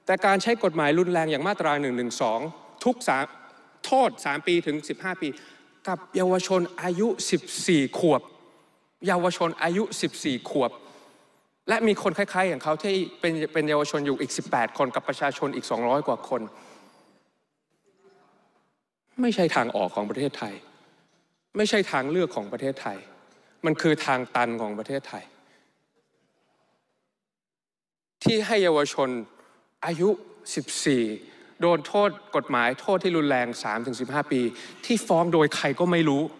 แต่การใช้กฎหมายรุนแรงอย่างมาตรา112ทุกโทษ3 ปีถึง15 ปีกับเยาวชนอายุ14 ขวบเยาวชนอายุ14 ขวบและมีคนคล้ายๆอย่างเขาที่เป็นเยาวชนอยู่อีก18 คนกับประชาชนอีก200 กว่าคนไม่ใช่ทางออกของประเทศไทยไม่ใช่ทางเลือกของประเทศไทยมันคือทางตันของประเทศไทยที่ให้เยาวชนอายุ14โดนโทษกฎหมายโทษที่รุนแรง 3-15 ปีที่ฟ้องโดยใครก็ไม่รู้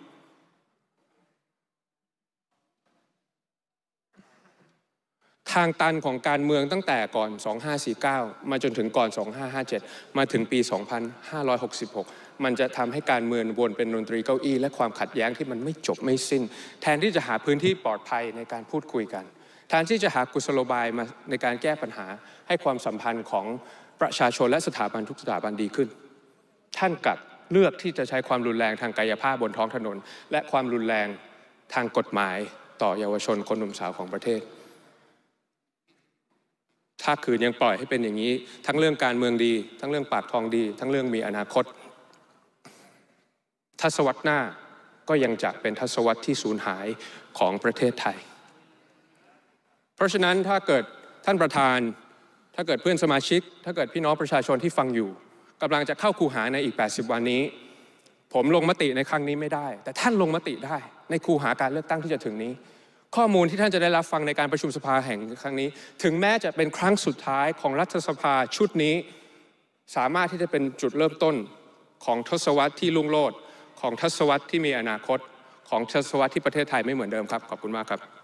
ทางตันของการเมืองตั้งแต่ก่อน2549มาจนถึงก่อน2557มาถึงปี2566มันจะทำให้การเมืองวนเป็นดนตรีเก้าอี้และความขัดแย้งที่มันไม่จบไม่สิ้นแทนที่จะหาพื้นที่ปลอดภัยในการพูดคุยกันแทนที่จะหากุศโลบายมาในการแก้ปัญหาให้ความสัมพันธ์ของประชาชนและสถาบันทุกสถาบันดีขึ้นท่านกลับเลือกที่จะใช้ความรุนแรงทางกายภาพบนท้องถนนและความรุนแรงทางกฎหมายต่อเยาวชนคนหนุ่มสาวของประเทศถ้าคืนยังปล่อยให้เป็นอย่างนี้ทั้งเรื่องการเมืองดีทั้งเรื่องปากท้องดีทั้งเรื่องมีอนาคตทศวรรษหน้าก็ยังจะเป็นทศวรรษที่สูญหายของประเทศไทยเพราะฉะนั้นถ้าเกิดท่านประธานถ้าเกิดเพื่อนสมาชิกถ้าเกิดพี่น้องประชาชนที่ฟังอยู่กำลังจะเข้าคูหาในอีก80 วันนี้ผมลงมติในครั้งนี้ไม่ได้แต่ท่านลงมติได้ในคูหาการเลือกตั้งที่จะถึงนี้ข้อมูลที่ท่านจะได้รับฟังในการประชุมสภาแห่งครั้งนี้ถึงแม้จะเป็นครั้งสุดท้ายของรัฐสภาชุดนี้สามารถที่จะเป็นจุดเริ่มต้นของทศวรรษที่รุ่งโรจน์ของทศวรรษที่มีอนาคตของทศวรรษที่ประเทศไทยไม่เหมือนเดิมครับขอบคุณมากครับ